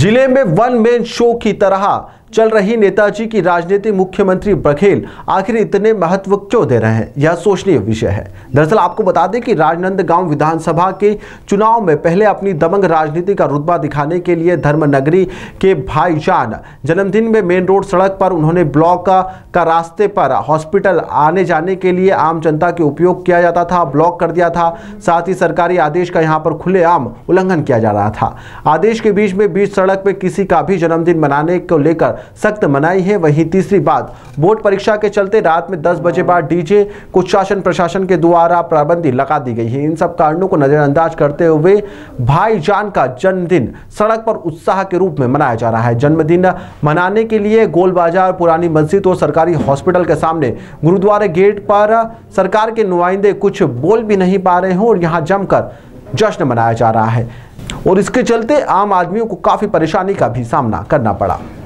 जिले में one man show की तरह चल रही नेताजी की राजनीति मुख्यमंत्री बघेल आखिर इतने महत्व क्यों दे रहे हैं, यह सोचनीय विषय है। दरअसल आपको बता दें कि राजनांदगांव विधानसभा के चुनाव में पहले अपनी दबंग राजनीति का रुतबा दिखाने के लिए धर्मनगरी के भाईजान जन्मदिन में मेन रोड सड़क पर उन्होंने ब्लॉक का रास्ते पर हॉस्पिटल आने जाने के लिए आम जनता के उपयोग किया जाता था, ब्लॉक कर दिया था। साथ ही सरकारी आदेश का यहाँ पर खुलेआम उल्लंघन किया जा रहा था। आदेश के बीच सड़क में किसी का भी जन्मदिन मनाने को लेकर सख्त मनाही है। वहीं तीसरी बात, बोर्ड परीक्षा के चलते रात में 10 बजे बाद डीजे को शासन प्रशासन के द्वारा पाबंदी लगा दी गई है। इन सब कारणों को नजरअंदाज करते हुए भाईजान का जन्मदिन सड़क पर उत्साह के रूप में मनाया जा रहा है। जन्मदिन मनाने के लिए गोल बाजार, पुरानी मस्जिद और सरकारी हॉस्पिटल के सामने गुरुद्वारे गेट पर सरकार के नुमाइंदे कुछ बोल भी नहीं पा रहे हैं और यहाँ जमकर जश्न मनाया जा रहा है और इसके चलते आम आदमियों को काफी परेशानी का भी सामना करना पड़ा।